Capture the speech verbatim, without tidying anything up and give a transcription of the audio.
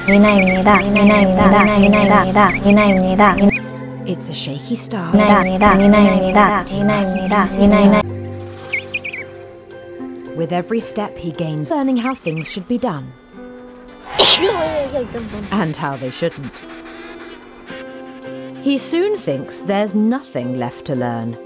미나입니다. 미나입니다. 미나입니다. 미나입니다. It's a shaky start. 미나입니다. 미나입니다. 미나입니다. 미나입니다. With every step he gains, learning how things should be done. And how they shouldn't. He soon thinks there's nothing left to learn.